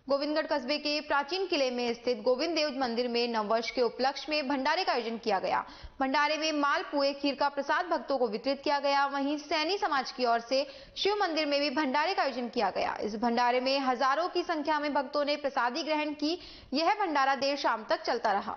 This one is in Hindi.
गोविंदगढ़ कस्बे के प्राचीन किले में स्थित गोविंद देव मंदिर में नववर्ष के उपलक्ष्य में भंडारे का आयोजन किया गया। भंडारे में मालपुए खीर का प्रसाद भक्तों को वितरित किया गया। वहीं सैनी समाज की ओर से शिव मंदिर में भी भंडारे का आयोजन किया गया। इस भंडारे में हजारों की संख्या में भक्तों ने प्रसादी ग्रहण की। यह भंडारा देर शाम तक चलता रहा।